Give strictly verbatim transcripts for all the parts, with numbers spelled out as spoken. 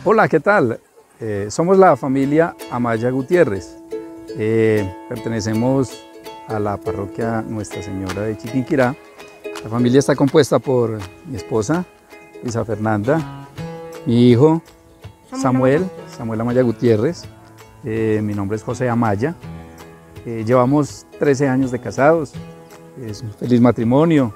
Hola, ¿qué tal? Eh, somos la familia Amaya Gutiérrez. Eh, pertenecemos a la parroquia Nuestra Señora de Chiquinquirá. La familia está compuesta por mi esposa, Luisa Fernanda, mi hijo Samuel, Samuel Amaya Gutiérrez, eh, mi nombre es José Amaya. Eh, llevamos trece años de casados, es un feliz matrimonio.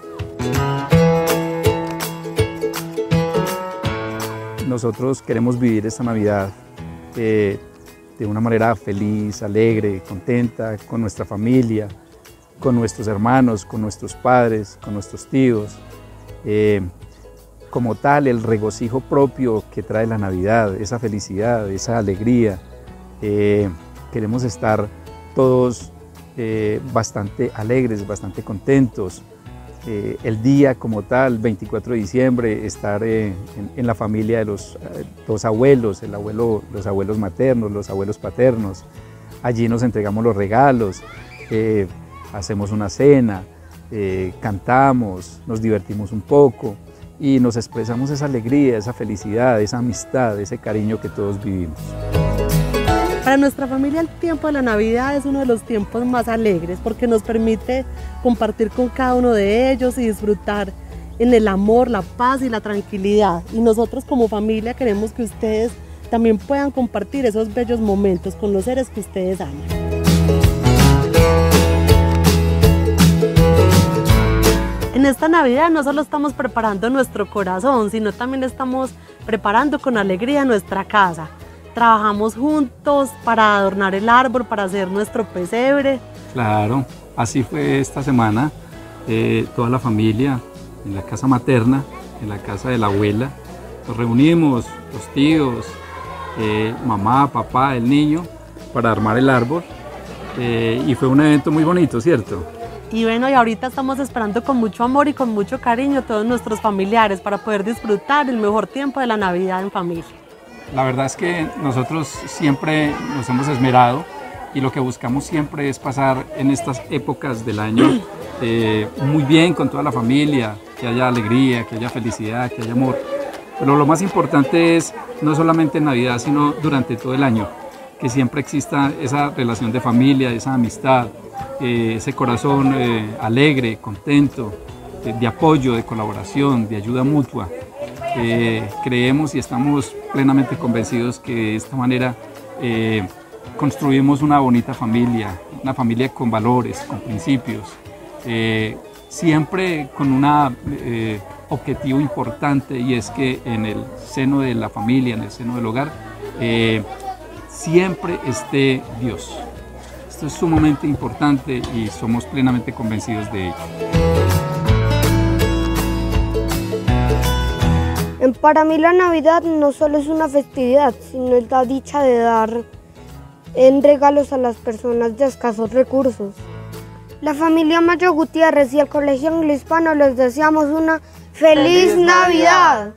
Nosotros queremos vivir esta Navidad eh, de una manera feliz, alegre, contenta, con nuestra familia, con nuestros hermanos, con nuestros padres, con nuestros tíos. Eh, como tal, el regocijo propio que trae la Navidad, esa felicidad, esa alegría. Eh, queremos estar todos eh, bastante alegres, bastante contentos. Eh, el día como tal, veinticuatro de diciembre, estar eh, en, en la familia de los eh, dos abuelos, el abuelo, los abuelos maternos, los abuelos paternos. Allí nos entregamos los regalos, eh, hacemos una cena, eh, cantamos, nos divertimos un poco y nos expresamos esa alegría, esa felicidad, esa amistad, ese cariño que todos vivimos. Para nuestra familia el tiempo de la Navidad es uno de los tiempos más alegres porque nos permite compartir con cada uno de ellos y disfrutar en el amor, la paz y la tranquilidad. Y nosotros como familia queremos que ustedes también puedan compartir esos bellos momentos con los seres que ustedes aman. En esta Navidad no solo estamos preparando nuestro corazón, sino también estamos preparando con alegría nuestra casa. Trabajamos juntos para adornar el árbol, para hacer nuestro pesebre. Claro, así fue esta semana. Eh, toda la familia en la casa materna, en la casa de la abuela. Nos reunimos, los tíos, eh, mamá, papá, el niño, para armar el árbol. Eh, y fue un evento muy bonito, ¿cierto? Y bueno, y ahorita estamos esperando con mucho amor y con mucho cariño a todos nuestros familiares para poder disfrutar el mejor tiempo de la Navidad en familia. La verdad es que nosotros siempre nos hemos esmerado y lo que buscamos siempre es pasar en estas épocas del año eh, muy bien con toda la familia, que haya alegría, que haya felicidad, que haya amor. Pero lo más importante es no solamente en Navidad, sino durante todo el año, que siempre exista esa relación de familia, esa amistad, eh, ese corazón eh, alegre, contento, de, de apoyo, de colaboración, de ayuda mutua. Eh, creemos y estamos plenamente convencidos que de esta manera eh, construimos una bonita familia, una familia con valores, con principios, eh, siempre con un eh, objetivo importante, y es que en el seno de la familia, en el seno del hogar, eh, siempre esté Dios. Esto es sumamente importante y somos plenamente convencidos de ello. Para mí la Navidad no solo es una festividad, sino es la dicha de dar en regalos a las personas de escasos recursos. La familia Amaya Gutiérrez y el Colegio Anglo-Hispano les deseamos una ¡Feliz, ¡Feliz Navidad!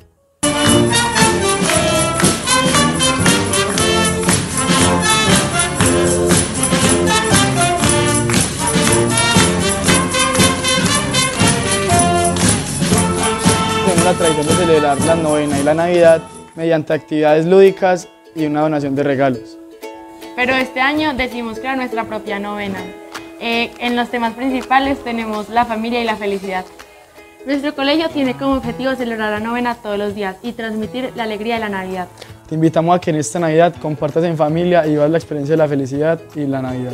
La tradición de celebrar la novena y la Navidad mediante actividades lúdicas y una donación de regalos. Pero este año decidimos crear nuestra propia novena. Eh, en los temas principales tenemos la familia y la felicidad. Nuestro colegio tiene como objetivo celebrar la novena todos los días y transmitir la alegría de la Navidad. Te invitamos a que en esta Navidad compartas en familia y vivas la experiencia de la felicidad y la Navidad.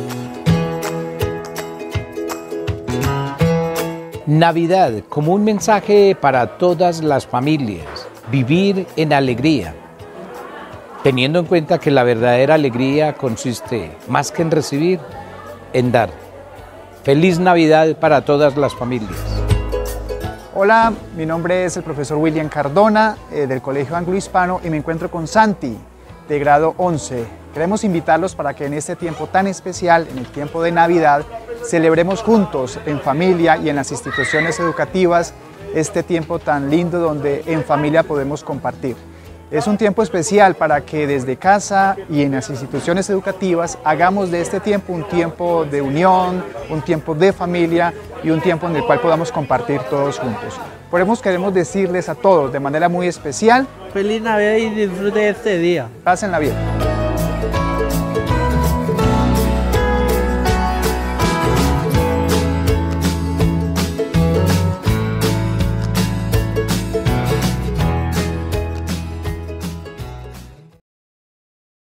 Navidad como un mensaje para todas las familias, vivir en alegría, teniendo en cuenta que la verdadera alegría consiste, más que en recibir, en dar. Feliz Navidad para todas las familias. Hola, mi nombre es el profesor William Cardona eh, del Colegio Anglo-Hispano y me encuentro con Santi, de grado once. Queremos invitarlos para que en este tiempo tan especial, en el tiempo de Navidad, celebremos juntos en familia y en las instituciones educativas este tiempo tan lindo donde en familia podemos compartir. Es un tiempo especial para que desde casa y en las instituciones educativas hagamos de este tiempo un tiempo de unión, un tiempo de familia y un tiempo en el cual podamos compartir todos juntos. Por eso queremos decirles a todos de manera muy especial: feliz Navidad y disfrute de este día. Pásenla bien.